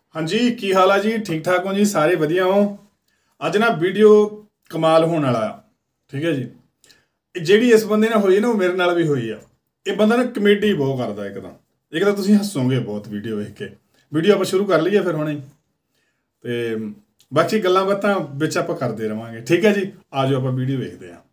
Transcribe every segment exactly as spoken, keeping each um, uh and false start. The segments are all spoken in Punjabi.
हाँ जी, की हाल है जी? ठीक ठाक हो जी? सारे वधिया हो? अज ना वीडियो कमाल होने वाला, ठीक है जी। ਜਿਹੜੀ इस बंदे ने हुई ना वो मेरे नाल भी हुई आ। ये बंदा ना कमेडी बहुत करता एक तो एक तो तुसीं हसोगे बहुत वीडियो वेख के। वीडियो आप शुरू कर लीए फिर हुणे ते बाकी गल्लां बातां विच आपां करदे रहांगे, ठीक है जी। आ जाओ आपां वीडियो वेखदे हां।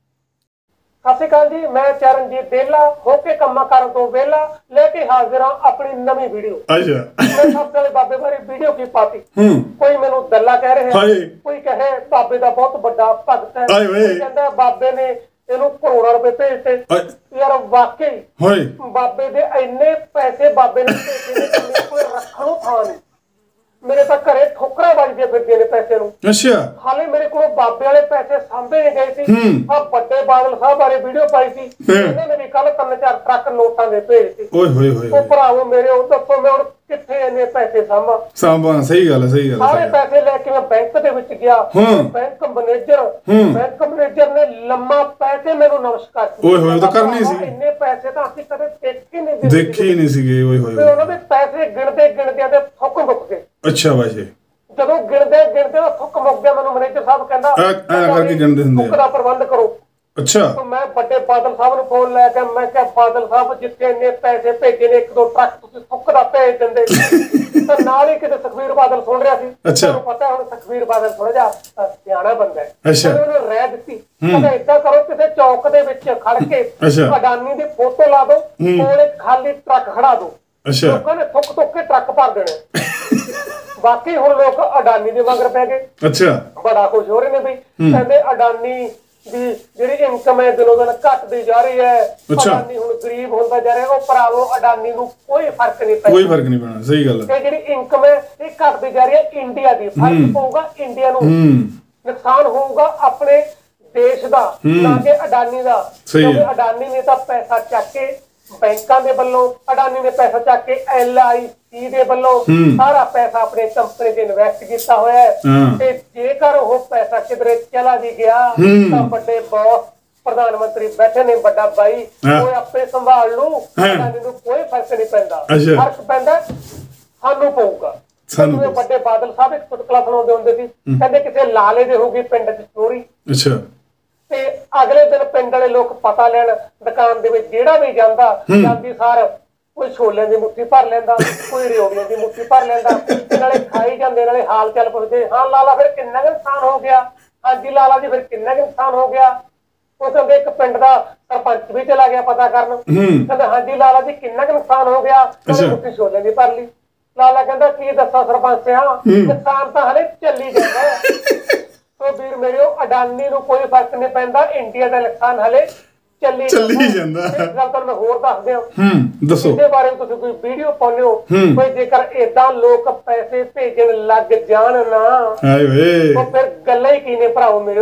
सत श्री अकाल जी, मैं चरणजीत बेला होके कम्मा करन तो वेला लेके हाजिर हां अपनी नवी वीडियो। अच्छा मैं सबसे वाले बाबे बारे वीडियो की पाती। हम्म कोई मैनू दल्ला कह रहे हाय हैं, कोई कहे बाबे दा बहुत बड़ा भगत है, हाय वे कोई कहंदा बाबे ने ਇਹਨੂੰ ਕਰੋੜਾਂ ਰੁਪਏ ਭੇਜਤੇ। ਯਾਰ ਵਾਕਈ ਹਾਏ ਬਾਬੇ ਦੇ ਇੰਨੇ ਪੈਸੇ ਬਾਬੇ ਨੇ ਭੇਜੇ ਨੇ ਕਿ ਕੋਈ ਰੱਖਣ ਨੂੰ ਥਾਂ ਨਹੀਂ। ਮੇਰੇ ਤਾਂ ਘਰੇ ਠੋਕਰਾਂ ਵੱਜਦੀਆਂ ਫਿਰਦੀਆਂ ਨੇ ਪੈਸੇ ਨੂੰ। ਅੱਛਾ ਹਾਲੇ ਮੇਰੇ ਕੋਲ ਬਾਬੇ ਵਾਲੇ ਪੈਸੇ ਸਾਂਭੇ ਨਹੀਂ ਗਏ ਸੀ। ਆ ਵੱਡੇ ਬਾਦਲ ਸਾਹਿਬ ਬਾਰੇ ਵੀਡੀਓ ਪਾਈ ਸੀ, ਇਹਨਾਂ ਨੇ ਵੀ ਕੱਲ ਤਿੰਨ ਚਾਰ ਟਰੱਕ ਨੋਟਾਂ ਦੇ ਭੇਜਤੇ। ਓਏ ਹੋਏ ਹੋਏ ਉਹ ਭਰਾਵੋ ਮੇਰੇ ਉਹ ਦੱਸੋ ਮੈਂ ਹੁਣ ਕਿੱਥੇ ਇੰਨੇ ਪੈਸੇ ਸਾਂਭਾਂ ਸਾਂਭਾਂ? ਸਹੀ ਗੱਲ ਹੈ, ਸਹੀ ਗੱਲ ਹੈ। ਸਾਰੇ ਪੈਸੇ ਲੈ ਕੇ ਮੈਂ ਬੈਂਕ ਦੇ ਵਿੱਚ ਗਿਆ। ਬੈਂਕ ਮੈਨੇਜਰ ਬੈਂਕ ਮੈਨੇਜਰ ਨੇ ਲੰਮਾ ਪੈਸੇ ਮੈਨੂੰ ਨਮਸਕਾਰ ਕੀਤਾ। ਓਏ ਹੋਏ ਤਾਂ ਕਰਨੀ ਸੀ। ਇੰਨੇ ਪੈਸੇ ਤਾਂ ਅਸੀਂ ਕਦੇ ਦੇਖੇ ਨਹੀਂ ਦੇਖੇ ਨਹੀਂ ਸੀਗੇ। ਓਏ ਹੋਏ ਉਹਨਾਂ ਦੇ ਪੈਸੇ ਗਿਣਦੇ ਗਿਣਦਿਆਂ ਦੇ ਥੁੱਕ ਮੁੱਕ ਗਏ। ਅੱਛਾ ਬਾਜੀ, ਜਦੋਂ ਗਿਣਦੇ ਗਿਣਦੇ ਉਹ ਥੁੱਕ ਮੁੱਕ ਗਿਆ, ਮੈਨੂੰ ਮੈਨੇਜਰ ਸਾਹਿਬ ਕਹਿੰਦਾ ਐ ਕਰਕੇ ਗਿਣਦੇ ਹੁੰਦੇ ਥੁੱਕ ਦਾ ਪ੍ਰਬੰਧ ਕਰੋ। ਅੱਛਾ ਮੈਂ ਵੱਡੇ ਬਾਦਲ ਸਾਹਿਬ ਨੂੰ ਫੋਨ ਲੈ ਕੇ ਮੈਂ ਕਿਹਾ ਬਾਦਲ ਸਾਹਿਬ ਜਿੱਥੇ ਇੰਨੇ ਪੈਸੇ ਭੇਜੇ ਨੇ ਇੱਕ ਦੋ ਟਰੱਕ ਤੁਸੀਂ ਥੁੱਕ ਦਾ ਭੇਜ ਦਿੰਦੇ। ਤਾਂ ਨਾਲ ਹੀ ਕਿਤੇ ਸੁਖਬੀਰ ਬਾਦਲ ਸੁਣ ਰਿਹਾ ਸੀ। ਤੁਹਾਨੂੰ ਪਤਾ ਹੁਣ ਸੁਖਬੀਰ ਬਾਦਲ ਥੋੜਾ ਜਿਹਾ ਸਿਆਣਾ ਬੰਦਾ ਹੈ, ਉਹਨੂੰ ਰਹਿ ਦਿੱਤੀ। ਕਹਿੰਦਾ ਏਦਾਂ ਕਰੋ ਕਿਸੇ ਚੌਕ ਦੇ ਵਿੱਚ ਖੜ ਕੇ ਅਡਾਨੀ ਦੀ ਫੋਟੋ ਲਾ ਦਿਓ, ਕੋਲ ਇੱਕ ਖਾਲੀ ਟਰੱਕ ਖੜਾ ਦਿਓ, ਲੋਕਾਂ ਨੇ ਥੁੱਕ ਥੁੱਕ ਕੇ ਟਰੱਕ ਭਰ ਦੇਣੇ। ਬਾਕੀ ਹੁਣ ਲੋਕ ਅਡਾਨੀ ਦੇ ਮਗਰ ਪੈ ਗਏ। ਅੱਛਾ ਬੜਾ ਖੁਸ਼ ਹੋ ਰਹੇ ਨੇ ਬਈ, ਕਹਿੰਦੇ ਅਡਾਨੀ ਦੀ ਜਿਹੜੀ ਇਨਕਮ ਹੈ ਦਿਨੋਂ ਦਿਨ ਘਟਦੀ ਜਾ ਰਹੀ ਹੈ, ਅਡਾਨੀ ਹੁਣ ਗਰੀਬ ਹੁੰਦਾ ਜਾ ਰਿਹਾ। ਉਹ ਭਰਾਵੋ ਅਡਾਨੀ ਨੂੰ ਕੋਈ ਫਰਕ ਨਹੀਂ ਪੈਂਦਾ, ਕੋਈ ਫਰਕ ਨਹੀਂ ਪੈਣਾ। ਸਹੀ ਗੱਲ ਹੈ। ਇਹ ਜਿਹੜੀ ਇਨਕਮ ਹੈ ਇਹ ਘਟਦੀ ਜਾ ਰਹੀ ਹੈ ਇੰਡੀਆ ਦੀ। ਫਰਕ ਪਊਗਾ ਇੰਡੀਆ ਨੂੰ, ਨੁਕਸਾਨ ਹੋਊਗਾ ਆਪਣੇ ਦੇਸ਼ ਦਾ, ਨਾ ਕਿ ਅਡਾਨੀ ਦਾ। ਕਿਉਂਕਿ ਅਡਾਨੀ ਨੇ ਤਾਂ ਪੈਸਾ ਚੱਕ ਕੇ ਬੈਂਕਾਂ ਦੇ ਵੱਲੋਂ, ਅਡਾਨੀ ਨੇ ਪੈਸਾ ਚੱਕ ਕੇ ਐਲ ਆਈ ਸੀ ਦੇ ਵੱਲੋਂ ਸਾਰਾ ਪੈਸਾ ਆਪਣੇ ਕੰਪਨੀ ਚ ਇਨਵੈਸਟ ਕੀਤਾ ਹੋਇਆ ਹੈ। ਤੇ ਜੇਕਰ ਉਹ ਪੈਸਾ ਕਿਧਰੇ ਚਲਾ ਵੀ ਗਿਆ ਤਾਂ ਵੱਡੇ ਬੌਸ ਪ੍ਰਧਾਨ ਮੰਤਰੀ ਬੈਠੇ ਨੇ, ਵੱਡਾ ਬਾਈ ਉਹ ਆਪੇ ਸੰਭਾਲ ਲੂ। ਅਡਾਨੀ ਨੂੰ ਕੋਈ ਫਰਕ ਨਹੀਂ ਪੈਂਦਾ। ਫਰਕ ਪੈਂਦਾ ਸਾਨੂੰ ਪਊਗਾ। ਜਿਵੇਂ ਵੱਡੇ ਬਾਦਲ ਸਾਹਿਬ ਇੱਕ ਚੁਟਕਲਾ ਸੁਣਾਉਂਦੇ ਹੁੰਦੇ ਸੀ, ਕਹਿੰਦੇ ਕਿਸੇ ਲਾਲੇ ਦੇ ਹੋਊਗੀ ਪਿੰਡ ਚ ਚੋਰੀ। ਅੱਛਾ ਤੇ ਅਗਲੇ ਦਿਨ ਪਿੰਡ ਵਾਲੇ ਲੋਕ ਪਤਾ ਲੈਣ ਦੁਕਾਨ ਦੇ ਵਿੱਚ ਜਿਹੜਾ ਵੀ ਜਾਂਦਾ ਜਾਂਦੀ ਸਾਰ ਕੋਈ ਛੋਲਿਆਂ ਦੀ ਮੁੱਠੀ ਭਰ ਲੈਂਦਾ, ਕੋਈ ਰਿਓੜੀਆਂ ਦੀ ਮੁੱਠੀ ਭਰ ਲੈਂਦਾ, ਨਾਲੇ ਖਾਈ ਜਾਂਦੇ ਨਾਲੇ ਹਾਲ ਚਾਲ ਪੁੱਛਦੇ। ਹਾਂ ਲਾਲਾ ਫਿਰ ਕਿੰਨਾ ਕੁ ਨੁਕਸਾਨ ਹੋ ਗਿਆ? ਹਾਂਜੀ ਲਾਲਾ ਜੀ ਫਿਰ ਕਿੰਨਾ ਕੁ ਨੁਕਸਾਨ ਹੋ ਗਿਆ? ਉਹ ਕਹਿੰਦੇ ਇੱਕ ਪਿੰਡ ਦਾ ਸਰਪੰਚ ਵੀ ਚਲਾ ਗਿਆ ਪਤਾ ਕਰਨ। ਕਹਿੰਦੇ ਹਾਂਜੀ ਲਾਲਾ ਜੀ ਕਿੰਨਾ ਕੁ ਨੁਕਸਾਨ ਹੋ ਗਿਆ? ਉਹਨੇ ਮੁੱਠੀ ਛੋਲਿਆਂ ਦੀ ਭਰ ਲਈ। ਲਾਲਾ ਕਹਿੰਦਾ ਕੀ ਦੱਸਾਂ ਸਰਪੰਚ ਆ, ਨੁਕਸਾਨ ਤਾਂ ਹਲੇ ਚੱਲੀ ਜਾਂਦਾ। ਵੀਰ ਮੇਰੇ ਅਡਾਨੀ ਨੂੰ ਕੋਈ ਫਰਕ ਨਹੀਂ ਪੈਂਦਾ, ਇੰਡੀਆ ਦਾ ਨੁਕਸਾਨ ਹਲੇ ਚੱਲੀ ਚੱਲੀ ਜਾਂਦਾ। ਇੱਕ ਗੱਲ ਤੁਹਾਨੂੰ ਮੈਂ ਹੋਰ ਦੱਸ ਦਿਆਂ, ਦੱਸੋ ਇਹਦੇ ਬਾਰੇ ਤੁਸੀਂ ਕੋਈ ਵੀਡੀਓ ਪਾਉਂਦੇ ਹੋ ਕੋਈ, ਜੇਕਰ ਏਦਾਂ ਲੋਕ ਪੈਸੇ ਭੇਜਣ ਲੱਗ ਜਾਣ ਨਾ ਤਾਂ ਫਿਰ ਗੱਲਾਂ ਹੀ ਕੀ ਨੇ ਭਰਾਓ ਮੇਰੇ।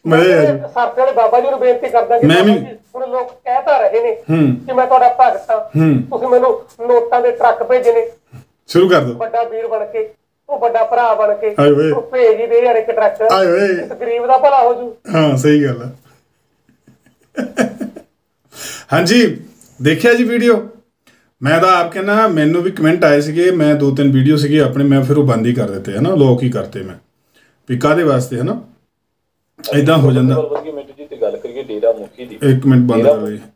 ਸਰਸੇ ਵਾਲੇ ਬਾਬਾ ਜੀ ਨੂੰ ਬੇਨਤੀ ਕਰਦਾ ਕਿ ਹੁਣ ਲੋਕ ਕਹਿ ਤਾਂ ਰਹੇ ਨੇ ਕਿ ਮੈਂ ਤੁਹਾਡਾ ਭਗਤ ਹਾਂ, ਤੁਸੀਂ ਮੈਨੂੰ ਨੋਟਾਂ ਦੇ ਟਰੱਕ ਭੇਜਣੇ ਸ਼ੁਰੂ ਕਰ ਦਿਓ। ਵੱਡਾ ਵੀਰ ਬਣ ਕੇ, ਉਹ ਵੱਡਾ ਭਰਾ ਬਣ ਕੇ ਉਹ ਭੇਜ ਹੀ ਦੇ ਯਾਰ ਇੱਕ ਟਰੱਕ, ਇਸ ਗਰੀਬ ਦਾ ਭਲਾ ਹੋ ਜੂ। ਹਾਂ ਸਹੀ ਗੱਲ ਹੈ। ਹਾਂਜੀ ਦੇਖਿਆ ਜੀ ਵੀਡੀਓ? ਮੈਂ ਤਾਂ ਆਪ ਕਹਿੰਦਾ ਮੈਨੂੰ ਵੀ ਕਮੈਂਟ ਆਏ ਸੀਗੇ, ਮੈਂ ਦੋ ਤਿੰਨ ਵੀਡੀਓ ਸੀਗੇ ਆਪਣੇ, ਮੈਂ ਫਿਰ ਉਹ ਬੰਦ ਹੀ ਕਰ ਦਿੱਤੇ ਹੈ ਨਾ, ਲੋਕ ਹੀ ਕਰਤੇ ਮੈਂ ਵੀ ਕਾਹਦੇ ਵਾਸਤੇ ਹੈ ਨਾ, ਏਦਾਂ ਹੋ ਜਾਂਦਾ। ਗੱਲ ਕਰੀਏ ਡੇਰਾ ਮੁਖੀ ਦੀ, ਇੱਕ ਮਿੰਟ ਬੰਦ ਕਰ ਲਈ।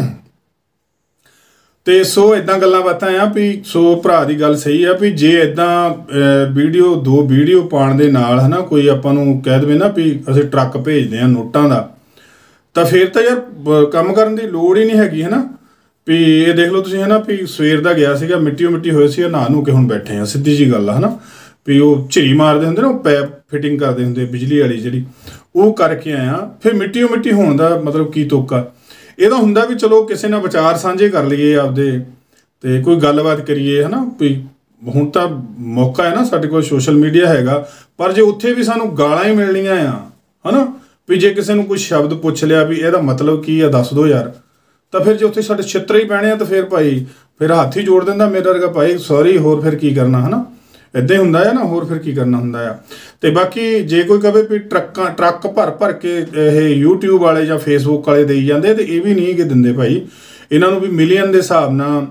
ਤੇ ਸੋ ਇਦਾਂ ਗੱਲਾਂ ਬਾਤਾਂ ਆ ਵੀ, ਸੋ ਭਰਾ ਦੀ ਗੱਲ ਸਹੀ ਆ ਵੀ ਜੇ ਇਦਾਂ ਵੀਡੀਓ ਦੋ ਵੀਡੀਓ ਪਾਉਣ ਦੇ ਨਾਲ ਹੈ ਨਾ ਕੋਈ ਆਪਾਂ ਨੂੰ ਕਹਿ ਦੇਵੇ ਨਾ ਵੀ ਅਸੀਂ ਟਰੱਕ ਭੇਜਦੇ ਹਾਂ ਨੋਟਾਂ ਦਾ, ਤਾਂ ਫਿਰ ਤਾਂ ਯਾਰ ਕੰਮ ਕਰਨ ਦੀ ਲੋੜ ਹੀ ਨਹੀਂ ਹੈਗੀ ਹੈ ਨਾ। ਵੀ ਇਹ ਦੇਖ ਲਓ ਤੁਸੀਂ ਹੈ ਨਾ ਵੀ ਸਵੇਰ ਦਾ ਗਿਆ ਸੀਗਾ, ਮਿੱਟੀਓ ਮਿੱਟੀ ਹੋਏ ਸੀ, ਨਹਾ ਨੂੰ ਕੇ ਹੁਣ ਬੈਠੇ ਆ, ਸਿੱਧੀ ਜੀ ਗੱਲ ਆ ਹੈ ਨਾ। ਵੀ ਉਹ ਝਿਰੀ ਮਾਰਦੇ ਹੁੰਦੇ ਨਾ, ਉਹ ਪੈਪ ਫਿਟਿੰਗ ਕਰਦੇ ਹੁੰਦੇ ਬਿਜਲੀ ਵਾਲੀ ਜਿਹੜੀ, ਉਹ ਕਰਕੇ ਆਇਆ। ਫਿਰ ਮਿੱਟੀਓ ਮਿੱਟੀ ਹੋਣ ਦਾ ਮਤਲਬ ਕੀ ਤੋਕਾ? ਇਹਦਾ ਹੁੰਦਾ ਵੀ ਚਲੋ ਕਿਸੇ ਨਾਲ ਵਿਚਾਰ ਸਾਂਝੇ ਕਰ ਲਈਏ ਆਪਦੇ, ਤੇ ਕੋਈ ਗੱਲਬਾਤ ਕਰੀਏ ਹੈ ਨਾ। ਵੀ ਹੁਣ ਤਾਂ ਮੌਕਾ ਹੈ ਨਾ ਸਾਡੇ ਕੋਲ, ਸੋਸ਼ਲ ਮੀਡੀਆ ਹੈਗਾ, ਪਰ ਜੇ ਉੱਥੇ ਵੀ ਸਾਨੂੰ ਗਾਲਾਂ ਹੀ ਮਿਲਣੀਆਂ ਆ ਹੈ ਨਾ, ਵੀ ਜੇ ਕਿਸੇ ਨੂੰ ਕੋਈ ਸ਼ਬਦ ਪੁੱਛ ਲਿਆ ਵੀ ਇਹਦਾ ਮਤਲਬ ਕੀ ਆ ਦੱਸ ਦਿਓ ਯਾਰ, ਤਾਂ ਫਿਰ ਜੇ ਉੱਥੇ ਸਾਡੇ ਛਿੱਤਰ ਹੀ ਪੈਣੇ ਆ ਤਾਂ ਫਿਰ ਭਾਈ ਫਿਰ ਹੱਥ ਹੀ ਜੋੜ ਦਿੰਦਾ ਮੇਰਾ ਵਰਗਾ, ਭਾਈ ਸੌਰੀ ਹੋਰ ਫਿਰ ਕੀ ਕਰਨਾ ਹੈ ਨਾ। ਇੱਦਾਂ ਹੀ ਹੁੰਦਾ ਆ ਨਾ, ਹੋਰ ਫਿਰ ਕੀ ਕਰਨਾ ਹੁੰਦਾ ਆ। ਤੇ ਬਾਕੀ ਜੇ ਕੋਈ ਕਹੇ ਵੀ ਟਰੱਕਾਂ ਟਰੱਕ ਭਰ ਭਰ ਕੇ ਇਹ ਯੂਟਿਊਬ ਵਾਲੇ ਜਾਂ ਫੇਸਬੁੱਕ ਵਾਲੇ ਦੇਈ ਜਾਂਦੇ, ਤੇ ਇਹ ਵੀ ਨਹੀਂ ਕਿ ਦਿੰਦੇ ਭਾਈ। ਇਹਨਾਂ ਨੂੰ ਵੀ ਮਿਲੀਅਨ ਦੇ ਹਿਸਾਬ ਨਾਲ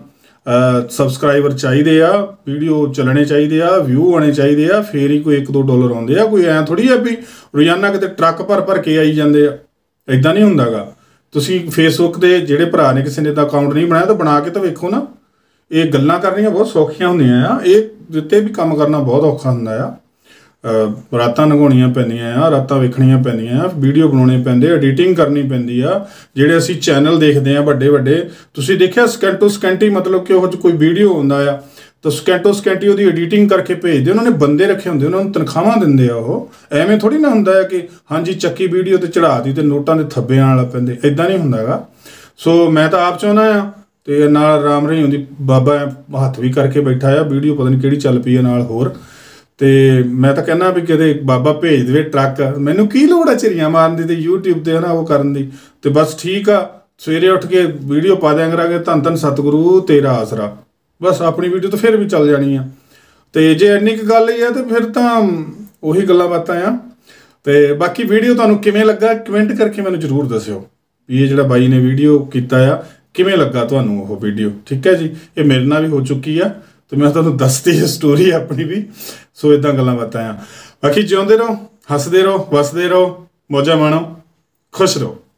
ਸਬਸਕ੍ਰਾਈਬਰ ਚਾਹੀਦੇ ਆ, ਵੀਡੀਓ ਚੱਲਣੇ ਚਾਹੀਦੇ ਆ, ਵਿਊ ਆਉਣੇ ਚਾਹੀਦੇ ਆ, ਫੇਰ ਹੀ ਕੋਈ ਇੱਕ ਦੋ ਡਾਲਰ ਆਉਂਦੇ ਆ। ਕੋਈ ਐਂ ਥੋੜ੍ਹੀ ਆ ਵੀ ਰੋਜ਼ਾਨਾ ਕਿਤੇ ਟਰੱਕ ਭਰ ਭਰ ਕੇ ਆਈ ਜਾਂਦੇ ਆ, ਇੱਦਾਂ ਨਹੀਂ ਹੁੰਦਾ ਗਾ। ਤੁਸੀਂ ਫੇਸਬੁੱਕ 'ਤੇ ਜਿਹੜੇ ਭਰਾ ਨੇ ਕਿਸੇ ਨੇ ਤਾਂ ਅਕਾਊਂਟ ਨਹੀਂ ਬਣਾਇਆ ਤਾਂ ਬਣਾ ਕੇ ਤਾਂ ਵੇਖੋ ਨਾ। ਇਹ ਗੱਲਾਂ ਕਰਨੀਆਂ ਬਹੁਤ ਸੌਖੀਆਂ ਹੁੰਦੀਆਂ ਆ, ਇਹ ਦਿੱਤੇ ਵੀ ਕੰਮ ਕਰਨਾ ਬਹੁਤ ਔਖਾ ਹੁੰਦਾ ਆ। ਰਾਤਾਂ ਲੰਘਾਉਣੀਆਂ ਪੈਂਦੀਆਂ ਆ, ਰਾਤਾਂ ਵੇਖਣੀਆਂ ਪੈਂਦੀਆਂ ਆ, ਵੀਡੀਓ ਬਣਾਉਣੇ ਪੈਂਦੇ, ਐਡੀਟਿੰਗ ਕਰਨੀ ਪੈਂਦੀ ਆ। ਜਿਹੜੇ ਅਸੀਂ ਚੈਨਲ ਦੇਖਦੇ ਆ ਵੱਡੇ ਵੱਡੇ, ਤੁਸੀਂ ਦੇਖਿਆ ਸਕੈਂਟੋ ਸਕੈਂਟੀ, ਮਤਲਬ ਕਿ ਉਹ 'ਚ ਕੋਈ ਵੀਡੀਓ ਹੁੰਦਾ ਆ ਤਾਂ ਸਕੈਂਟੋ ਸਕੈਂਟੀ ਉਹਦੀ ਐਡੀਟਿੰਗ ਕਰਕੇ ਭੇਜਦੇ। ਉਹਨਾਂ ਨੇ ਬੰਦੇ ਰੱਖੇ ਹੁੰਦੇ, ਉਹਨਾਂ ਨੂੰ ਤਨਖਾਹਾਂ ਦਿੰਦੇ ਆ। ਉਹ ਐਵੇਂ ਥੋੜ੍ਹੀ ਨਾ ਹੁੰਦਾ ਹੈ ਕਿ ਹਾਂਜੀ ਚੱਕੀ ਵੀਡੀਓ 'ਤੇ ਚੜ੍ਹਾ ਦੀ ਅਤੇ ਨੋਟਾਂ ਦੇ ਥੱਬੇ ਆਉਣ ਲੱਗ ਪੈਂਦੇ, ਇੱਦਾਂ ਨਹੀਂ ਹੁੰਦਾ ਗਾ। ਸੋ ਮੈਂ ਤਾਂ ਆਪ ਚਾਹੁੰਦਾ ਆ, ਅਤੇ ਨਾਲ ਰਾਮ ਰਹੀ ਹੁੰਦੀ ਬਾਬਾ ਹੱਥ ਵੀ ਕਰਕੇ ਬੈਠਾ ਆ, ਵੀਡੀਓ ਪਤਾ ਨਹੀਂ ਕਿਹੜੀ ਚੱਲ ਪਈ ਆ ਨਾਲ ਹੋਰ। ਅਤੇ ਮੈਂ ਤਾਂ ਕਹਿੰਦਾ ਵੀ ਕਿਤੇ ਬਾਬਾ ਭੇਜ ਦੇਵੇ ਟਰੱਕ, ਮੈਨੂੰ ਕੀ ਲੋੜ ਆ ਝਰੀਆਂ ਮਾਰਨ ਦੀ ਅਤੇ ਯੂਟਿਊਬ 'ਤੇ ਹੈ ਨਾ ਉਹ ਕਰਨ ਦੀ। ਅਤੇ ਬਸ ਠੀਕ ਆ, ਸਵੇਰੇ ਉੱਠ ਕੇ ਵੀਡੀਓ ਪਾ ਦਿਆਂ ਕਰਾਂਗੇ, ਧੰਨ ਧੰਨ ਸਤਿਗੁਰੂ ਤੇਰਾ ਆਸਰਾ, ਬਸ ਆਪਣੀ ਵੀਡੀਓ ਤਾਂ ਫਿਰ ਵੀ ਚੱਲ ਜਾਣੀ ਆ। ਅਤੇ ਜੇ ਇੰਨੀ ਕੁ ਗੱਲ ਹੀ ਆ ਤਾਂ ਫਿਰ ਤਾਂ ਉਹੀ ਗੱਲਾਂ ਬਾਤਾਂ ਆ। ਅਤੇ ਬਾਕੀ ਵੀਡੀਓ ਤੁਹਾਨੂੰ ਕਿਵੇਂ ਲੱਗਾ ਕਮੈਂਟ ਕਰਕੇ ਮੈਨੂੰ ਜ਼ਰੂਰ ਦੱਸਿਓ ਵੀ ਇਹ ਜਿਹੜਾ ਬਾਈ ਨੇ ਵੀਡੀਓ ਕੀਤਾ ਆ ਕਿਵੇਂ ਲੱਗਾ ਤੁਹਾਨੂੰ ਉਹ ਵੀਡੀਓ। ਠੀਕ ਹੈ ਜੀ, ਇਹ ਮੇਰੇ ਨਾਲ ਵੀ ਹੋ ਚੁੱਕੀ ਆ ਅਤੇ ਮੈਂ ਤੁਹਾਨੂੰ ਦੱਸਦੀ ਹੈ ਸਟੋਰੀ ਆਪਣੀ ਵੀ। ਸੋ ਇੱਦਾਂ ਗੱਲਾਂ ਬਾਤਾਂ ਆ। ਬਾਕੀ ਜਿਉਂਦੇ ਰਹੋ, ਹੱਸਦੇ ਰਹੋ, ਵਸਦੇ ਰਹੋ, ਮੌਜਾਂ ਮਾਣੋ, ਖੁਸ਼ ਰਹੋ।